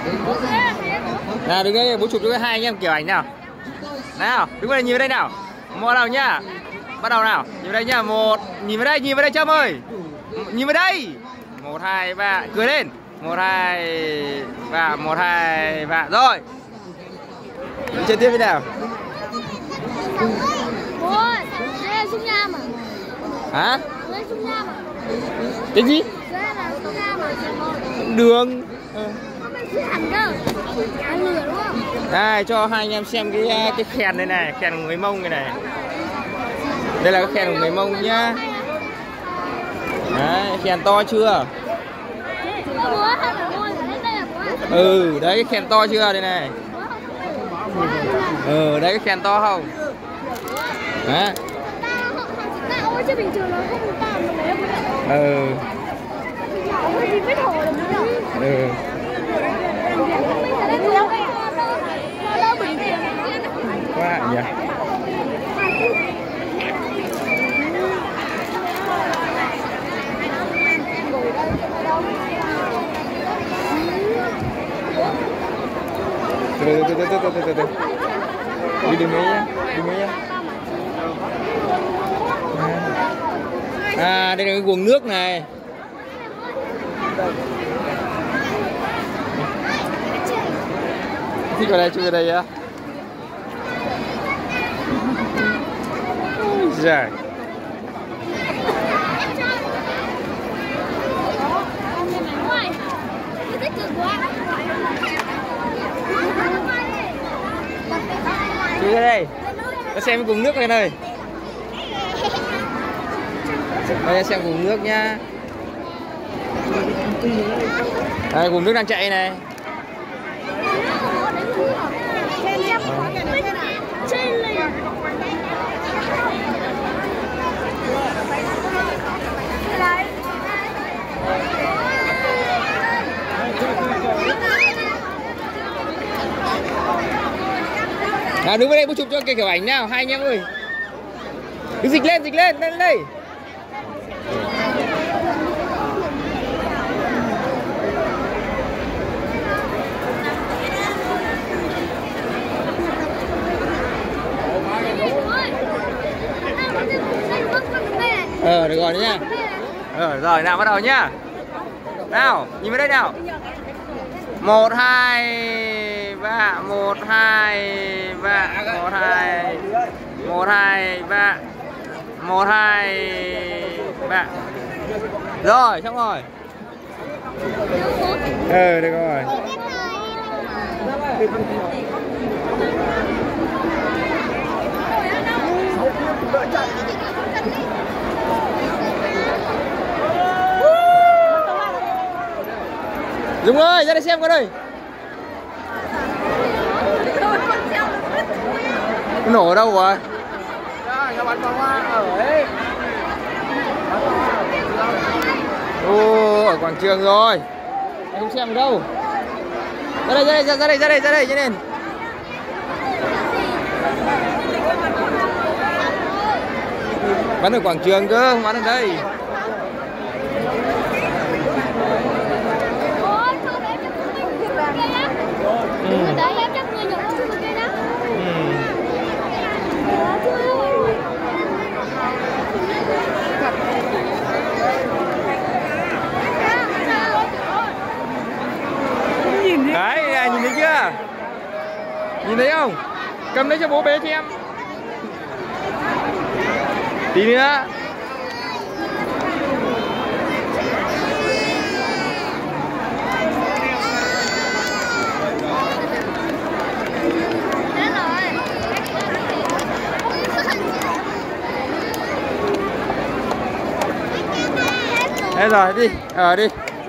Nào đứng đây, bố chụp cho hai anh em kiểu ảnh nào. Nào, đứng vào đây, nhìn vào đây nào. Một nào nhá. Bắt đầu nào, nhìn vào đây nhá. Một, nhìn vào đây Trâm ơi. Nhìn vào đây. 1 2 3, cười lên. 1 2 3, 1 2 3. Rồi. Chơi tiếp thế nào? Ôi, đây là Dung Nham à? Hả? Đây là Dung Nham à? Cái gì? Đây là Dung Nham à? Đường. Hẳn cơ. Ăn lửa đúng không? Đây, cho hai anh em xem cái khen đây này, khen của người Mông này này. Đây là cái khen của người Mông nhá. Đấy, khen to chưa? Ừ, đấy cái khen to chưa đây này. Ừ, đấy cái khen to không? Đấy. Chứ bình thường nó không tao mà lấy không. Ừ. Thì biết hồ là nó đâu. Ừ. Quá nhỉ. Từ. Đi đừng ấy nhá, À, đây là cái guồng nước này. Thích vào đây, chui vào đây á. Trời. Chui ra đây. Nó xem cái guồng nước này này. Đây xem guồng nước nhá. Đây guồng nước đang chạy này. Nào đứng vào đây bố chụp cho cái kiểu ảnh nào hai anh em ơi. Cứ dịch lên lên đây. Được rồi đấy nha. Rồi nào bắt đầu nhá. Nào, nhìn vào đây nào. 1 2 3, 1 2 3, 1 2 1 2 3, 1 2 3. Rồi, xong rồi. Được rồi. Dung ơi, ra đây xem con ơi. Nổ ở đâu rồi? Nó bắn pháo hoa ở ấy. Ở quảng trường rồi. Anh không xem ở đâu. Ra đây cho nên. Bắn ở quảng trường cơ, không bắn ở đây. Đấy em chắc người nhỏ chưa được kia đó. Đấy, nhìn thấy chưa? Nhìn thấy không? Cầm lấy cho bố bế cho em. Tí nữa. Thế rồi đi, đi.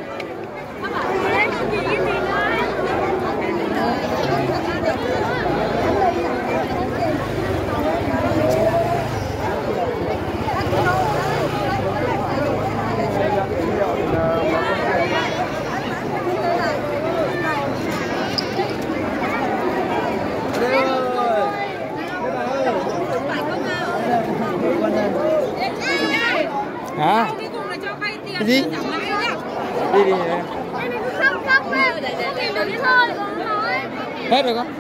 Hả? Cái gì? Đi. Không, không, không, đi thôi. Hết rồi con.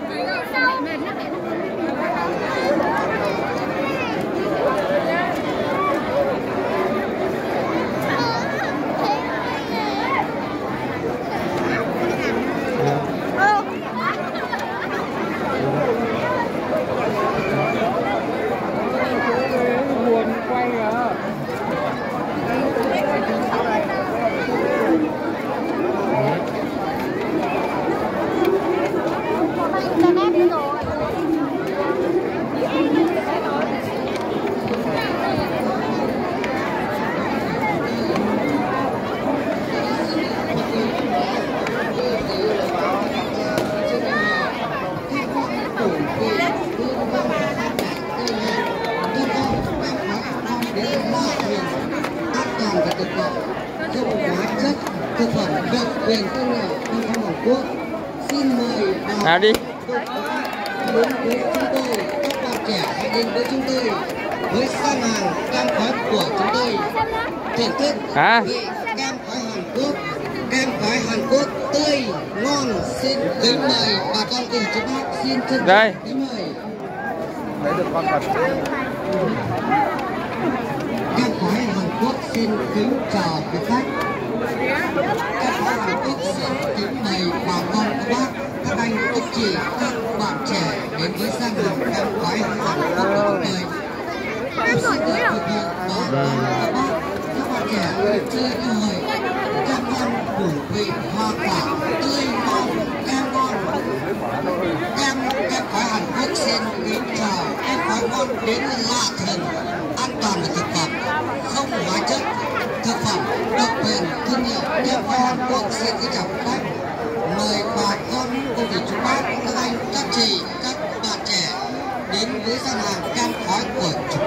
Buồn quay à. Thực phẩm độc quyền thương hiệu trong Hàn Quốc. Xin mời Nào đi. đến với chúng tôi, các bạn trẻ hãy đến với chúng tôi với gian hàng cam khói của chúng tôi. Thưởng thức vị cam khói Hàn Quốc, cam khói Hàn Quốc tươi ngon. Xin kính mời bà con cùng chú bác, xin trân trọng kính mời. Lấy được con vật. Cam khói Hàn Quốc xin kính chào quý khách. Cam khói Hàn Quốc xin kính mời bà con các bác, các anh các chị, các bạn trẻ đến với gian hàng cam khói Hàn Quốc của chúng tôi. Em xin được thực hiện bà con các bác, các bạn trẻ chơi cơ hội cam ngon đủ vị hoa quả tươi ngon, cam ngon. Cam khói Hàn Quốc xin kính chào. Cam khói ngon đến lạ thường, an toàn về thực phẩm, không hóa chất, thực phẩm độc quyền thương hiệu cam khói Hàn Quốc. Xin kính chào các bác, mời bà con cô dì chú bác, các anh các chị, các bạn trẻ đến với gian hàng cam khói của chúng